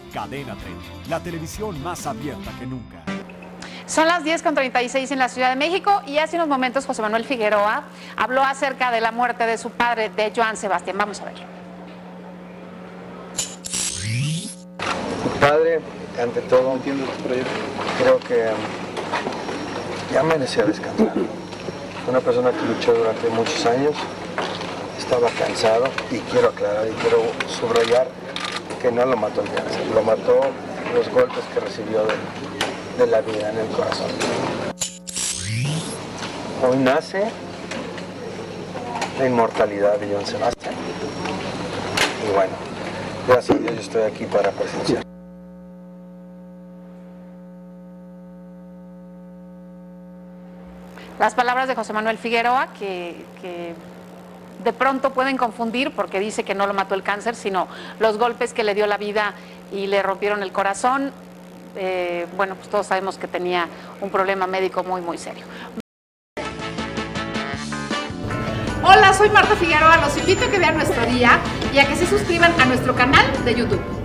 Cadena 30, la televisión más abierta que nunca. Son las 10:36 en la Ciudad de México y hace unos momentos José Manuel Figueroa habló acerca de la muerte de su padre, de Joan Sebastián. Vamos a ver. Mi padre, ante todo, creo que ya merecía descansar. Fue una persona que luchó durante muchos años, estaba cansado y quiero aclarar y quiero subrayar que no lo mató el cáncer, lo mató los golpes que recibió de la vida en el corazón. Hoy nace la inmortalidad de Joan Sebastián y bueno, gracias a Dios yo estoy aquí para presenciar. Las palabras de José Manuel Figueroa que de pronto pueden confundir porque dice que no lo mató el cáncer, sino los golpes que le dio la vida y le rompieron el corazón. Bueno, pues todos sabemos que tenía un problema médico muy serio. Hola, soy Marta Figueroa. Los invito a que vean nuestro día y a que se suscriban a nuestro canal de YouTube.